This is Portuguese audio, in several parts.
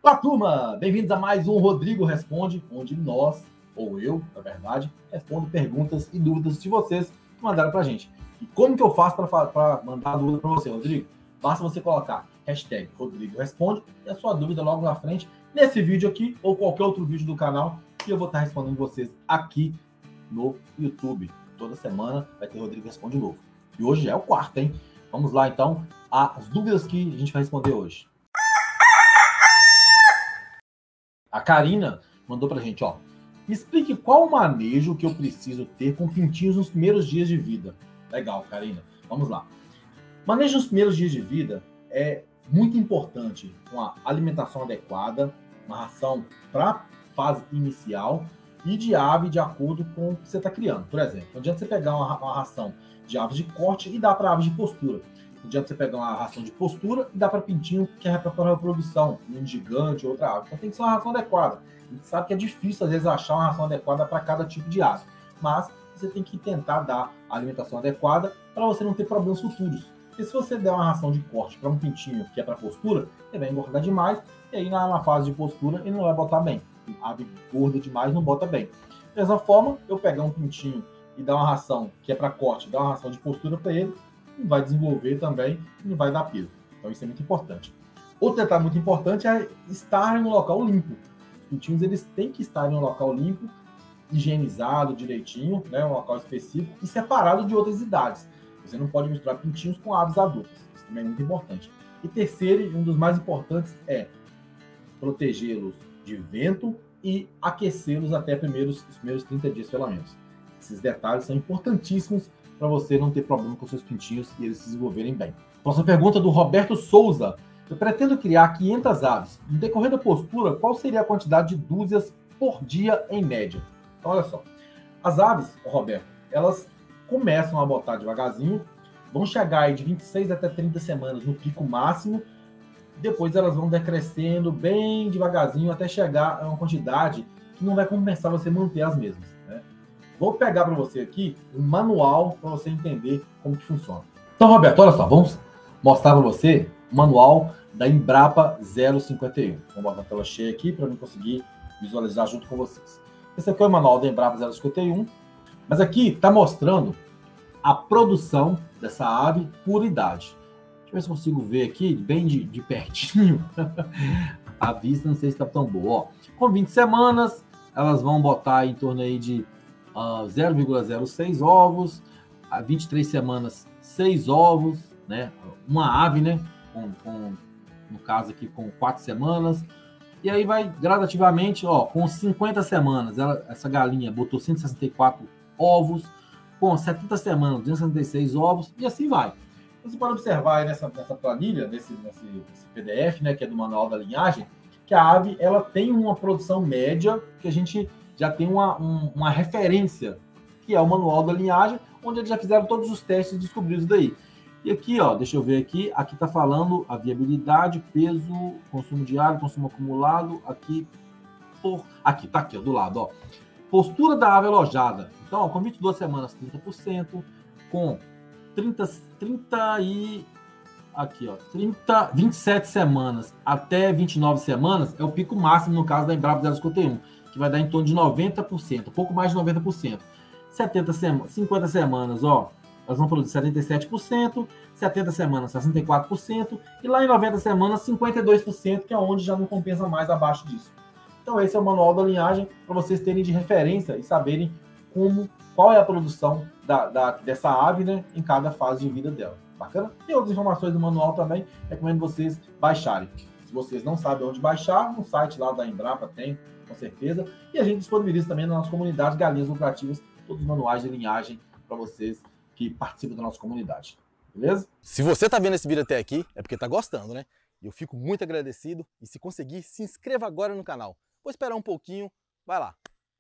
Olá, turma! Bem-vindos a mais um Rodrigo Responde, onde nós, ou eu, na verdade, respondo perguntas e dúvidas de vocês que mandaram pra gente. E como que eu faço para mandar a dúvida para você, Rodrigo? Basta você colocar hashtag Rodrigo Responde e a sua dúvida logo na frente, nesse vídeo aqui ou qualquer outro vídeo do canal, que eu vou estar respondendo vocês aqui no YouTube. Toda semana vai ter Rodrigo Responde novo. E hoje é o quarto, hein? Vamos lá, então, as dúvidas que a gente vai responder hoje. A Karina mandou pra gente, ó. Me explique qual o manejo que eu preciso ter com pintinhos nos primeiros dias de vida. Legal, Karina. Vamos lá. Manejo nos primeiros dias de vida é muito importante com a alimentação adequada, uma ração para fase inicial e de ave de acordo com o que você está criando. Por exemplo, não adianta você pegar uma ração de aves de corte e dar para aves de postura. Não adianta você pegar uma ração de postura e dar para pintinho que é para reprodução, um gigante ou outra ave. Então tem que ser uma ração adequada. A gente sabe que é difícil, às vezes, achar uma ração adequada para cada tipo de ave. Mas você tem que tentar dar a alimentação adequada para você não ter problemas futuros. Porque se você der uma ração de corte para um pintinho que é para postura, ele vai engordar demais e aí na fase de postura ele não vai botar bem. A ave gorda demais não bota bem. Da mesma forma, eu pegar um pintinho e dar uma ração que é para corte, dar uma ração de postura para ele, não vai desenvolver também e não vai dar peso. Então isso é muito importante. Outro detalhe muito importante é estar em um local limpo. Os pintinhos eles têm que estar em um local limpo, higienizado direitinho, né, um local específico e separado de outras idades. Você não pode misturar pintinhos com aves adultas. Isso também é muito importante. E terceiro, e um dos mais importantes, é protegê-los de vento e aquecê-los até os primeiros 30 dias, pelo menos. Esses detalhes são importantíssimos para você não ter problema com seus pintinhos e eles se desenvolverem bem. Próxima pergunta do Roberto Souza. Eu pretendo criar 500 aves. No decorrer da postura, qual seria a quantidade de dúzias por dia em média? Então, olha só. As aves, Roberto, elas começam a botar devagarzinho, vão chegar aí de 26 até 30 semanas no pico máximo, depois elas vão decrescendo bem devagarzinho até chegar a uma quantidade que não vai compensar você manter as mesmas, né? Vou pegar para você aqui um manual para você entender como que funciona. Então, Roberto, olha só, vamos mostrar para você o manual da Embrapa 051. Vou botar a tela cheia aqui para eu conseguir visualizar junto com vocês. Esse aqui é o manual da Embrapa 051, mas aqui está mostrando a produção dessa ave por idade. Deixa eu ver se eu consigo ver aqui, bem de pertinho. A vista não sei se está tão boa. Ó, com 20 semanas, elas vão botar em torno aí de 0,06 ovos, a 23 semanas, 6 ovos, né? Uma ave, né? No caso aqui, com 4 semanas. E aí vai gradativamente, ó, com 50 semanas, essa galinha botou 164 ovos, com 70 semanas, 266 ovos, e assim vai. Você pode observar aí nessa planilha, nesse PDF, né, que é do Manual da Linhagem, que a ave ela tem uma produção média que a gente já tem uma referência, que é o Manual da Linhagem, onde eles já fizeram todos os testes e descobriram isso daí. E aqui, ó, deixa eu ver aqui está falando a viabilidade, peso, consumo diário, consumo acumulado, aqui, tá aqui, ó, do lado, ó. Postura da ave alojada. Então, ó, com 22 semanas, 30%, com 27 semanas até 29 semanas, é o pico máximo no caso da Embrapa 051, que vai dar em torno de 90%, pouco mais de 90%. 50 semanas, ó, elas vão produzir 77%, 70 semanas, 64%, e lá em 90 semanas, 52%, que é onde já não compensa mais abaixo disso. Então, esse é o manual da linhagem, para vocês terem de referência e saberem qual é a produção dessa ave, né, em cada fase de vida dela. Bacana? Tem outras informações do manual também, recomendo vocês baixarem. Se vocês não sabem onde baixar, no site lá da Embrapa tem, com certeza. E a gente disponibiliza também na nossa comunidade Galinhas Lucrativas, todos os manuais de linhagem para vocês que participam da nossa comunidade. Beleza? Se você está vendo esse vídeo até aqui, é porque está gostando, né? E eu fico muito agradecido. E se conseguir, se inscreva agora no canal. Vou esperar um pouquinho. Vai lá.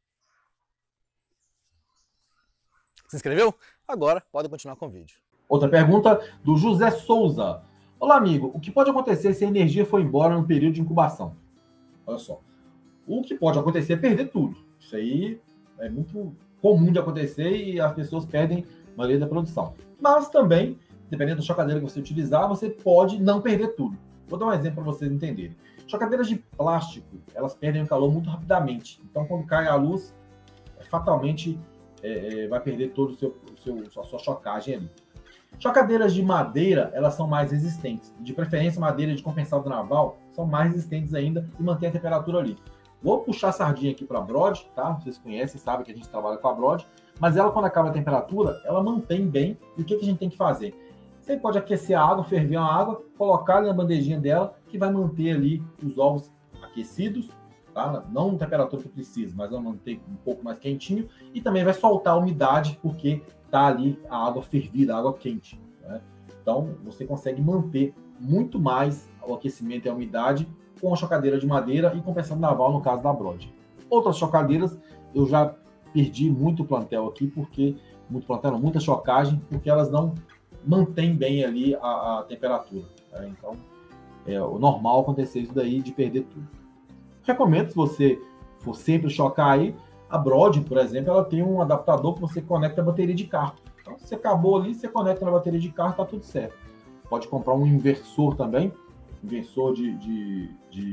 Se inscreveu? Agora pode continuar com o vídeo. Outra pergunta do José Souza. Olá, amigo. O que pode acontecer se a energia for embora no período de incubação? Olha só. O que pode acontecer é perder tudo. Isso aí é muito comum de acontecer e as pessoas perdem a maioria da produção. Mas também, dependendo da chocadeira que você utilizar, você pode não perder tudo. Vou dar um exemplo para vocês entenderem. Chocadeiras de plástico, elas perdem o calor muito rapidamente. Então, quando cai a luz, fatalmente vai perder todo a sua chocagem ali. Chocadeiras de madeira, elas são mais resistentes. De preferência, madeira de compensado naval são mais resistentes ainda e mantém a temperatura ali. Vou puxar a sardinha aqui para a Brod, tá? Vocês conhecem, sabem que a gente trabalha com a Brod, mas ela, quando acaba a temperatura, ela mantém bem. E o que a gente tem que fazer? Você pode aquecer a água, ferver a água, colocar ali na bandejinha dela, que vai manter ali os ovos aquecidos, tá? Não na temperatura que precisa, mas vai manter um pouco mais quentinho, e também vai soltar a umidade, porque tá ali a água fervida, a água quente, né? Então, você consegue manter muito mais o aquecimento e a umidade com a chocadeira de madeira e compensado naval, no caso da Brod. Outras chocadeiras, eu já perdi muito plantel aqui, porque muita chocagem, porque elas não mantêm bem ali a temperatura, né? Então, é o normal acontecer isso daí, de perder tudo. Recomendo, se você for sempre chocar aí, a Brod, por exemplo, ela tem um adaptador que você conecta a bateria de carro. Então, se acabou ali, você conecta na bateria de carro, tá tudo certo. Pode comprar um inversor também, inversor de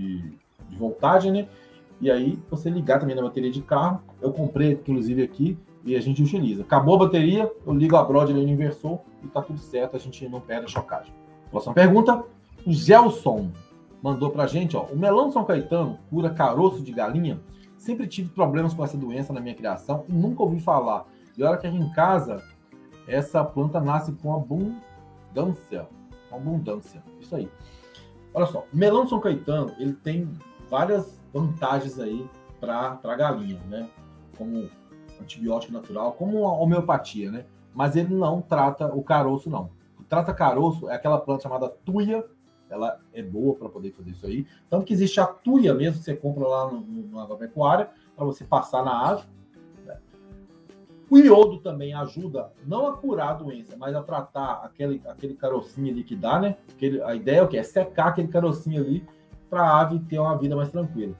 voltagem, né? E aí, você ligar também na bateria de carro. Eu comprei, inclusive, aqui, e a gente utiliza. Acabou a bateria, eu ligo a Brod ali no inversor e tá tudo certo, a gente não perde a chocagem. Próxima pergunta, o Gelson mandou pra gente, ó: o melão São Caetano cura caroço de galinha? Sempre tive problemas com essa doença na minha criação e nunca ouvi falar. E olha que aqui em casa, essa planta nasce com abundância. Isso aí. Olha só, o melão São Caetano, ele tem várias vantagens aí para a galinha, né? Como antibiótico natural, como a homeopatia, né? Mas ele não trata o caroço, não. O que trata caroço é aquela planta chamada tuia. Ela é boa para poder fazer isso aí. Tanto que existe a tuia mesmo, que você compra lá na agropecuária, para você passar na ave, né? O iodo também ajuda, não a curar a doença, mas a tratar aquele carocinho ali que dá, né? A ideia é o quê? É secar aquele carocinho ali para a ave ter uma vida mais tranquila.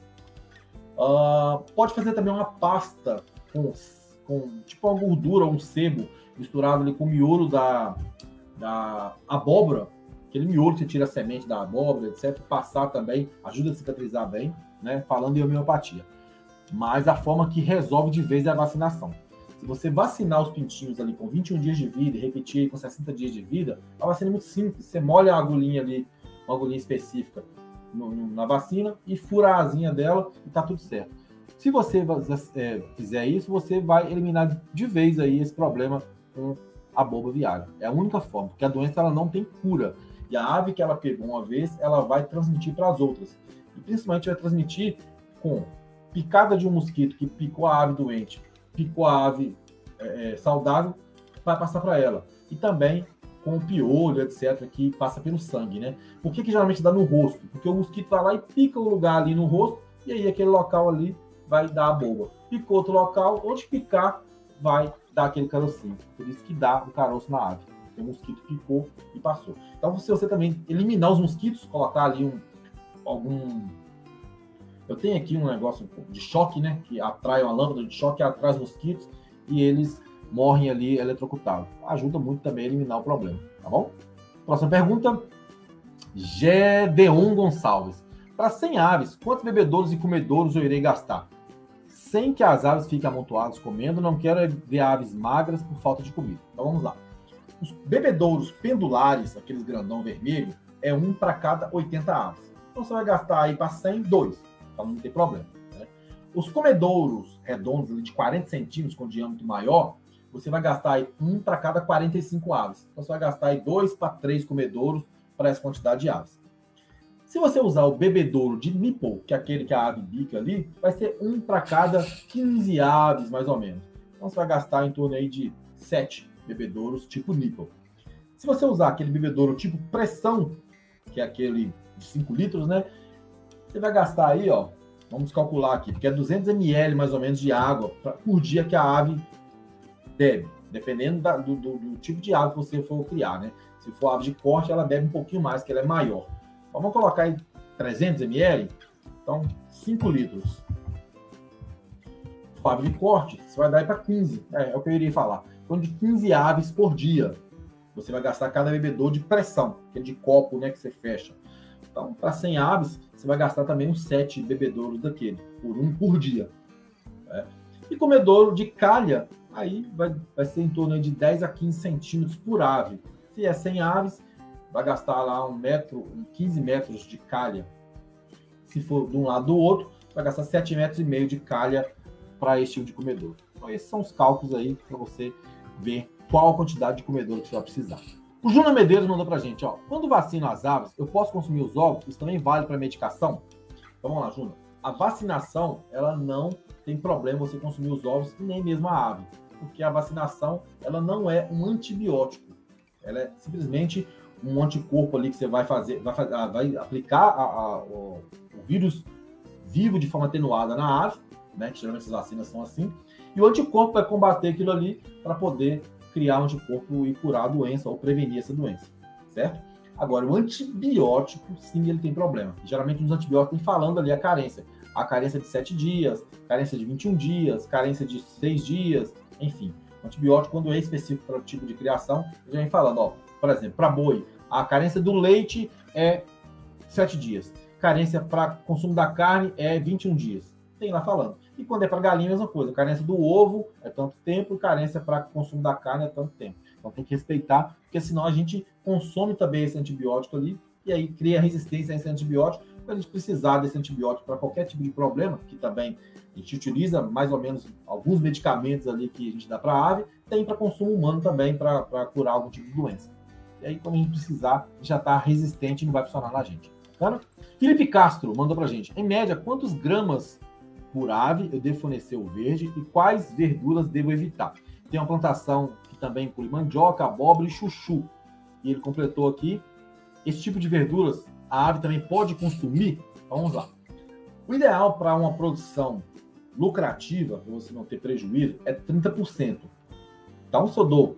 Pode fazer também uma pasta com tipo uma gordura, um sebo, misturado ali com o miolo da abóbora, aquele miolo que você tira a semente da abóbora, etc. Passar também ajuda a cicatrizar bem, né? Falando em homeopatia. Mas a forma que resolve de vez é a vacinação. Se você vacinar os pintinhos ali com 21 dias de vida e repetir com 60 dias de vida, a vacina é muito simples. Você molha a agulhinha ali, uma agulhinha específica na vacina e fura a asinha dela e tá tudo certo. Se você fizer isso, você vai eliminar de vez aí esse problema com a boba viária. É a única forma, porque a doença ela não tem cura. E a ave que ela pegou uma vez, ela vai transmitir para as outras. E principalmente vai transmitir com picada de um mosquito que picou a ave doente, picou a ave saudável, vai passar para ela. E também com o piolho, etc., que passa pelo sangue, né? Por que geralmente dá no rosto? Porque o mosquito vai lá e pica o lugar ali no rosto, e aí aquele local ali vai dar a boba. Picou outro local, onde picar, vai dar aquele carocinho. Por isso que dá o caroço na ave. O mosquito picou e passou. Então, se você também eliminar os mosquitos, colocar ali eu tenho aqui um negócio de choque, né? Que atrai uma lâmpada de choque, atrai os mosquitos e eles morrem ali eletrocutados. Ajuda muito também a eliminar o problema, tá bom? Próxima pergunta. Gedeon Gonçalves. Para 100 aves, quantos bebedouros e comedouros eu irei gastar? Sem que as aves fiquem amontoadas comendo, não quero ver aves magras por falta de comida. Então vamos lá. Os bebedouros pendulares, aqueles grandão vermelho, é um para cada 80 aves. Então você vai gastar aí para 100, 2, para não ter problema, né? Os comedouros redondos ali de 40 centímetros com diâmetro maior, você vai gastar aí um para cada 45 aves. Então você vai gastar aí 2 para 3 comedouros para essa quantidade de aves. Se você usar o bebedouro de nipple, que é aquele que a ave bica ali, vai ser um para cada 15 aves, mais ou menos. Então você vai gastar em torno aí de 7 bebedouros tipo nipple. Se você usar aquele bebedouro tipo pressão, que é aquele de 5 litros, né? Você vai gastar aí, ó, vamos calcular aqui, porque é 200 ml mais ou menos de água por dia que a ave bebe, dependendo do tipo de ave que você for criar, né? Se for ave de corte, ela bebe um pouquinho mais, que ela é maior. Vamos colocar aí 300 ml, então 5 litros. Se for ave de corte, você vai dar aí para 15, é o que eu iria falar. Então, de 15 aves por dia, você vai gastar cada bebedouro de pressão, que é de copo, né, que você fecha. Então, para 100 aves, você vai gastar também uns 7 bebedouros daquele, por dia. Né? E comedouro de calha, aí vai ser em torno de 10 a 15 centímetros por ave. Se é 100 aves, vai gastar lá 15 metros de calha. Se for de um lado ou do outro, vai gastar 7,5 metros de calha para esse tipo de comedouro. Então, esses são os cálculos aí para você ver qual a quantidade de comedouro que você vai precisar. O Júnior Medeiros mandou para a gente, ó, quando vacino as aves, eu posso consumir os ovos? Isso também vale para medicação? Então, vamos lá, Júnior. A vacinação, ela não tem problema você consumir os ovos e nem mesmo a ave, porque a vacinação, ela não é um antibiótico. Ela é simplesmente um anticorpo ali que você vai aplicar o vírus vivo de forma atenuada na ave, né, que geralmente essas vacinas são assim, e o anticorpo vai combater aquilo ali para poder criar um anticorpo e curar a doença ou prevenir essa doença, certo? Agora, o antibiótico, sim, ele tem problema. Geralmente, nos antibióticos, tem falando ali a carência de 7 dias, carência de 21 dias, carência de 6 dias, enfim. O antibiótico, quando é específico para o tipo de criação, ele já vem falando, ó, por exemplo, para boi, a carência do leite é 7 dias. Carência para consumo da carne é 21 dias. Tem lá falando. E quando é para galinha, a mesma coisa. Carência do ovo é tanto tempo, e carência para consumo da carne é tanto tempo. Então tem que respeitar, porque senão a gente consome também esse antibiótico ali, e aí cria resistência a esse antibiótico, para a gente precisar desse antibiótico para qualquer tipo de problema, que também a gente utiliza mais ou menos alguns medicamentos ali que a gente dá para a ave, tem para consumo humano também, para curar algum tipo de doença. E aí, quando a gente precisar, já está resistente e não vai funcionar na gente. Tá? Felipe Castro mandou para a gente, em média, quantos gramas por ave eu devo fornecer o verde e quais verduras devo evitar? Tem uma plantação que também inclui mandioca, abóbora e chuchu. E ele completou aqui, esse tipo de verduras a ave também pode consumir? Vamos lá. O ideal para uma produção lucrativa, para você não ter prejuízo, é 30%. Então, se eu dou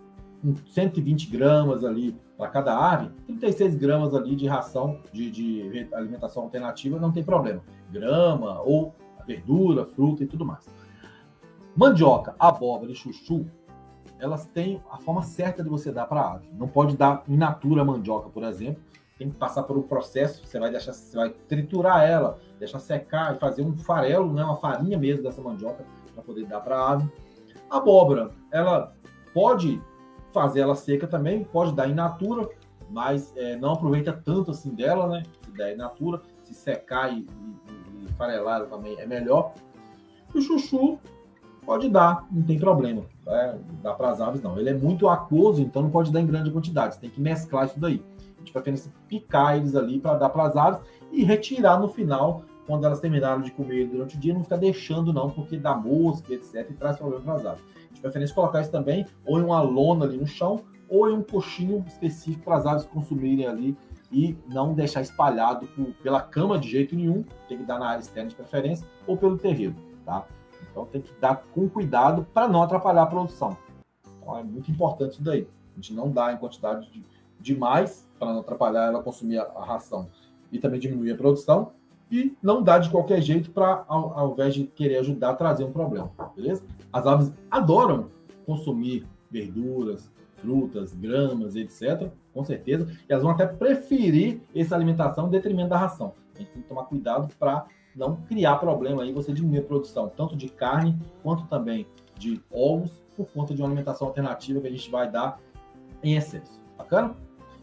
120 gramas ali para cada ave, 36 gramas ali de ração de alimentação alternativa, não tem problema. Grama ou verdura, fruta e tudo mais. Mandioca, abóbora e chuchu, elas têm a forma certa de você dar para a ave. Não pode dar in natura mandioca, por exemplo. Tem que passar por um processo, você vai triturar ela, deixar secar e fazer um farelo, né, uma farinha mesmo dessa mandioca para poder dar para a ave. A abóbora, ela pode fazer ela seca também, pode dar in natura, mas não aproveita tanto assim dela, né? Se der in natura, se secar e farelar também é melhor. E o chuchu pode dar, não tem problema, né? Dá para as aves não. Ele é muito aquoso, então não pode dar em grande quantidade, você tem que mesclar isso daí. A gente prefere picar eles ali para dar para as aves e retirar no final, quando elas terminaram de comer durante o dia, não ficar deixando não, porque dá mosca, etc, e traz problema para as aves. A gente prefere colocar isso também ou em uma lona ali no chão, ou em um coxinho específico para as aves consumirem ali e não deixar espalhado pela cama de jeito nenhum, tem que dar na área externa de preferência, ou pelo terreiro, tá? Então tem que dar com cuidado para não atrapalhar a produção. Então é muito importante isso daí. A gente não dá em quantidade demais para não atrapalhar ela consumir a ração e também diminuir a produção, e não dá de qualquer jeito para, ao invés de querer ajudar, trazer um problema, beleza? As aves adoram consumir verduras, frutas, gramas, etc., com certeza, e elas vão até preferir essa alimentação em detrimento da ração. A gente tem que tomar cuidado para não criar problema aí, você diminuir a produção, tanto de carne, quanto também de ovos, por conta de uma alimentação alternativa que a gente vai dar em excesso. Bacana?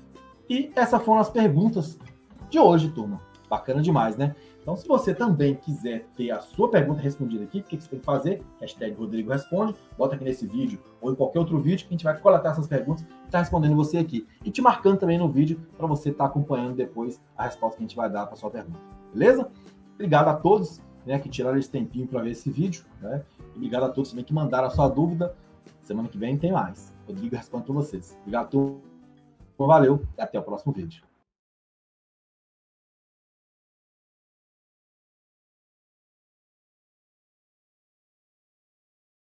E essas foram as perguntas de hoje, turma. Bacana demais, né? Então, se você também quiser ter a sua pergunta respondida aqui, o que você tem que fazer? Hashtag Rodrigo Responde, bota aqui nesse vídeo ou em qualquer outro vídeo que a gente vai coletar essas perguntas e estar respondendo você aqui. E te marcando também no vídeo para você estar acompanhando depois a resposta que a gente vai dar para a sua pergunta. Beleza? Obrigado a todos, né, que tiraram esse tempinho para ver esse vídeo, né? E obrigado a todos também que mandaram a sua dúvida. Semana que vem tem mais. Rodrigo responde para vocês. Obrigado a todos. Valeu e até o próximo vídeo.